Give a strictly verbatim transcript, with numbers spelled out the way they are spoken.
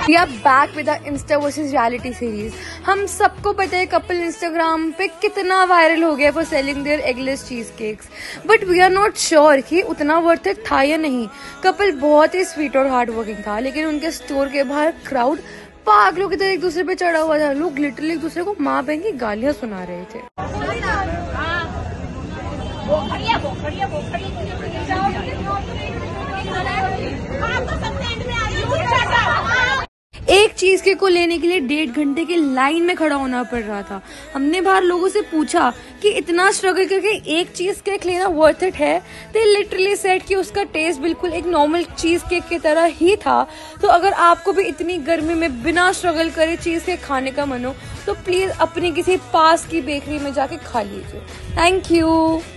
We are back with the Insta versus reality series. हम सबको पता है कपल इंस्टाग्राम पे कितना वायरल हो गया for selling their eggless cheese cakes, but we are not sure कि उतना वर्थ इट था या नहीं. कपल बहुत ही स्वीट और हार्ड वर्किंग था, लेकिन उनके स्टोर के बाहर क्राउड पागलों की तरह एक दूसरे पे चढ़ा हुआ था. लोग लिटरली एक दूसरे को माँ बहन की गालियां सुना रहे थे. एक चीज केक को लेने के लिए डेढ़ घंटे की लाइन में खड़ा होना पड़ रहा था. हमने बाहर लोगों से पूछा कि इतना स्ट्रगल करके एक चीज केक लेना वर्थ इट है. दे लिटरली सेड कि उसका टेस्ट बिल्कुल एक नॉर्मल चीज केक की तरह ही था. तो अगर आपको भी इतनी गर्मी में बिना स्ट्रगल करे चीज केक खाने का मन हो तो प्लीज अपनी किसी पास की बेकरी में जाके खा लीजिए. Thank you.